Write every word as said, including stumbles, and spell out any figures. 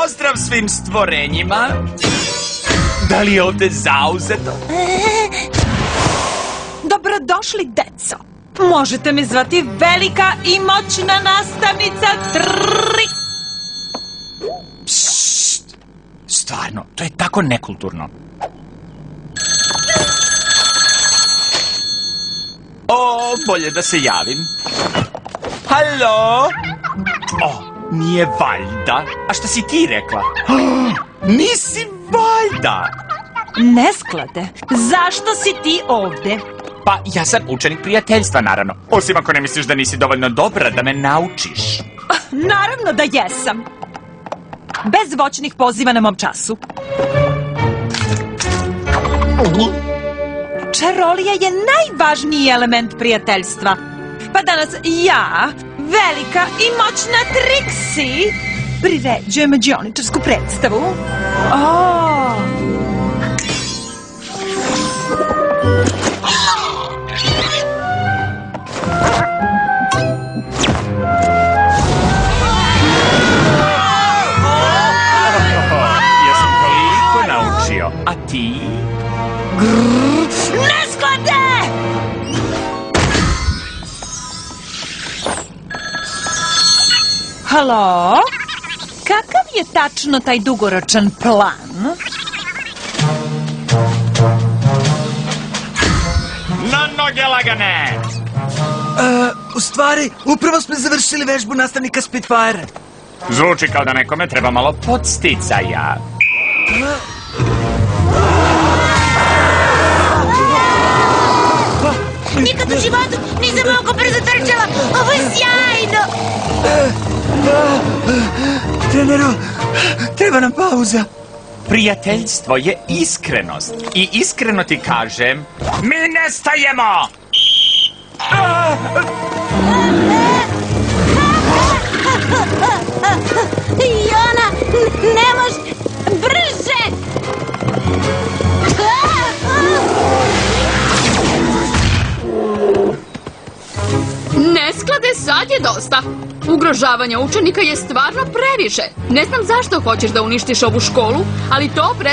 Pozdrav svim stvorenjima. Da li je ovde zauzeto? Dobrodošli, deco. Možete me zvati velika i moćna nastavnica Tri... Psst. Stvarno, to je tako nekulturno. O, bolje da se javim. Halo? O, nije valjda. A šta si ti rekla? Oh, nisi valjda. Nesklade, zašto si ti ovde? Pa, ja sam učenik prijateljstva, naravno. Osim ako ne misliš da nisi dovoljno dobra da me naučiš. Naravno da jesam. Bez voćnih poziva na mom času. Čarolija je najvažniji element prijateljstva. Pa danas ja, velika i moćna Trixie, priređujem mađioničarsku predstavu. Oh. Ja sam toliko naučio, a ti? Nesklade! Halo? Kakav je tačno taj dugoročan plan? Na noge, lagane! U stvari, upravo smo završili vežbu nastavnika Spitfire. Zvuči kao da nekome treba malo podsticaja. Nikad u životu nisam ovako brzo trčala. Ovo je sjajno. Treneru, treba nam pauza. Prijateljstvo je iskrenost. I iskreno ti kažem, mi nestajemo! Jona, ne može, brže! Nesklade, sad je dosta. Ugrožavanje učenika je stvarno previše. Ne znam zašto hoćeš da uništiš ovu školu, ali to pre...